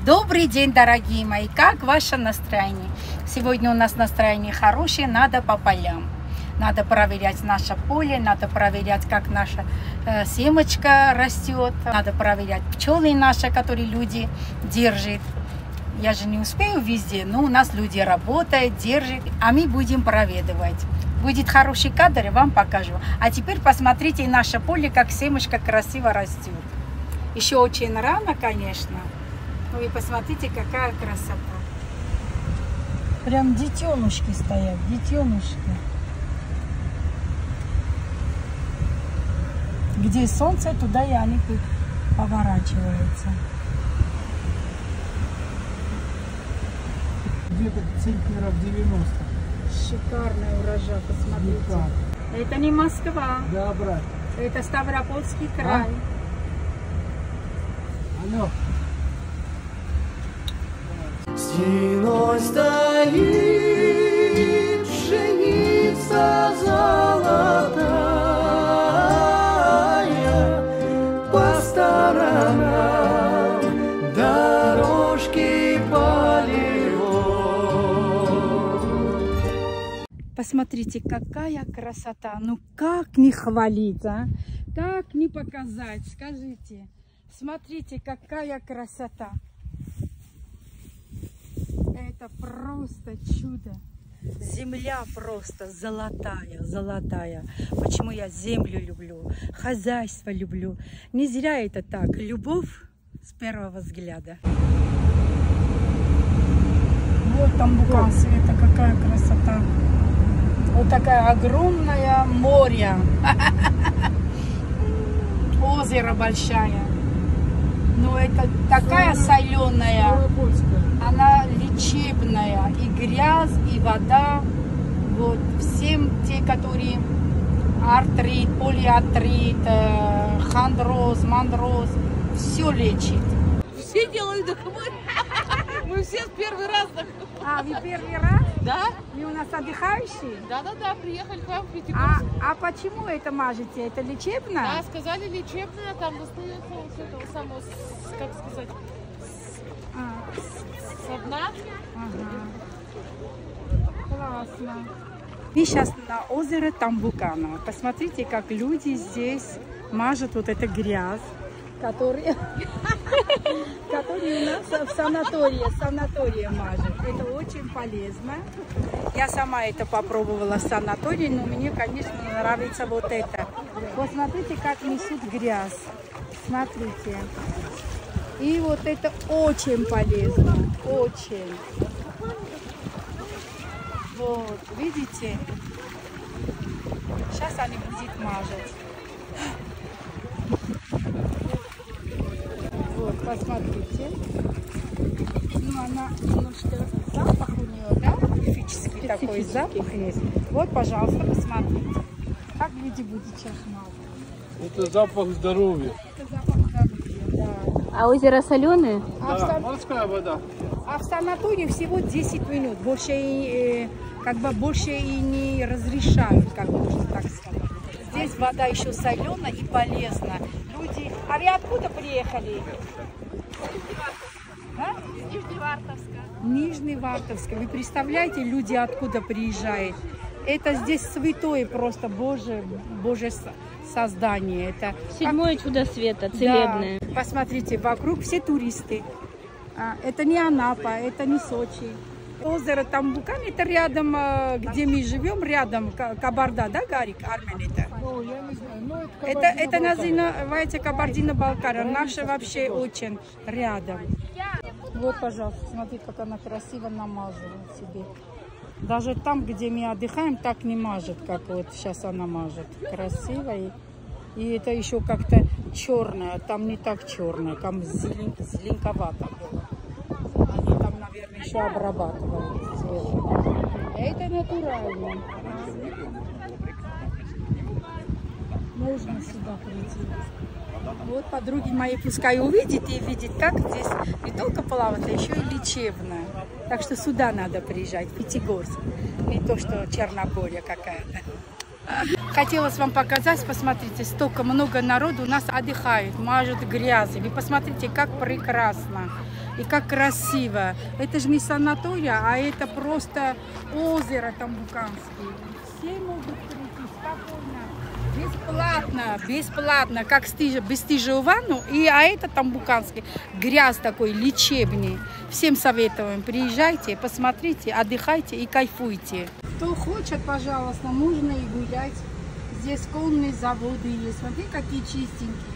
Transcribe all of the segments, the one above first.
Добрый день, дорогие мои! Как ваше настроение? Сегодня у нас настроение хорошее, надо по полям. Надо проверять наше поле, надо проверять, как наша семечка растет. Надо проверять пчелы наши, которые люди держат. Я же не успею везде, но у нас люди работают, держат, а мы будем проведывать. Будет хороший кадр, вам покажу. А теперь посмотрите наше поле, как семечка красиво растет. Еще очень рано, конечно. Ну и посмотрите, какая красота. Прям детенушки стоят, детенушки. Где солнце, туда и они поворачиваются. Где-то центнеров 90. Шикарный урожай, посмотрите. Шикарно. Это не Москва. Да, брат. Это Ставропольский край. Алло. Стеной стоит пшеница золотая, по сторонам дорожки полевой. Посмотрите, какая красота. Ну как не хвалить, а? Как не показать, скажите. Смотрите, какая красота. Это просто чудо. Земля просто золотая, золотая. Почему я землю люблю, хозяйство люблю. Не зря это так. Любовь с первого взгляда. Вот там буквально Света, какая красота. Вот такая огромное море. Озеро большое. Но это такая соленая. Она лечебная, и грязь, и вода. Вот всем те, которые артрит, полиартрит, хондроз, мандроз, все лечит. Все делают дохмурь. Мы все в первый раз. А, вы первый раз? Да? Вы у нас отдыхающие? Да, приехали к вам в Пятигорск. А почему это мажете? Это лечебно? Да, сказали лечебное, там достается вот этого самого, как сказать, со дна. Ага. Классно. Мы сейчас на озере Тамбукана. Посмотрите, как люди здесь мажут вот эту грязь, которые у нас в санатории мажут. Это очень полезно. Я сама это попробовала в санатории, но мне, конечно, нравится вот это. Вот смотрите, как несут грязь. Смотрите. И вот это очень полезно. Очень. Вот, видите? Сейчас они будут мажать. Вот, посмотрите. Ну, она немножко запах у нее, да? Специфический такой запах есть. Вот, пожалуйста, посмотрите. Как люди будут сейчас мазать. Это запах здоровья. Это запах здоровья, да. А озеро соленое? Да, морская вода. А в санатории всего 10 минут. Больше и не разрешают, как можно так сказать. Здесь вода еще соленая и полезна. Люди... А вы откуда приехали? Нижневартовска. Нижневартовска. Вы представляете, люди откуда приезжают? Это здесь святое просто Божье создание. Это Седьмое чудо света, целебное. Да. Посмотрите, вокруг все туристы. Это не Анапа, это не Сочи. Озеро Тамбукан, это рядом, где мы живем, рядом Кабарда, да, Гарик, Армен это? Ну, я не знаю, но Это называется Кабардино-Балкария. Наша вообще очень рядом. Вот, пожалуйста, смотрите, как она красиво намазала себе. Даже там, где мы отдыхаем, так не мажет, как вот сейчас она мажет. Красиво. И это еще как-то черное, там не так черное, там зеленковато было. Они там, наверное, еще обрабатывали цвет. Это натурально. Можно сюда прийти. Вот подруги мои пускай увидят и видят, как здесь не только плавать, а еще и лечебное. Так что сюда надо приезжать, в Пятигорск. Не то, что Черногория какая-то. Хотелось вам показать, посмотрите, столько много народу у нас отдыхает, мажут грязи. Вы посмотрите, как прекрасно. И как красиво. Это же не санатория, а это просто озеро Тамбуканское. Все могут прийти спокойно. Бесплатно, как бесстыжую ванну. А это Тамбуканский. Грязь такой, лечебный. Всем советуем, приезжайте, посмотрите, отдыхайте и кайфуйте. Кто хочет, пожалуйста, можно и гулять. Здесь конные заводы есть. Смотри, какие чистенькие.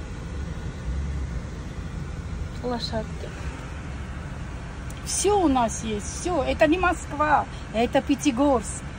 Лошадки. Все у нас есть, все. Это не Москва, это Пятигорск.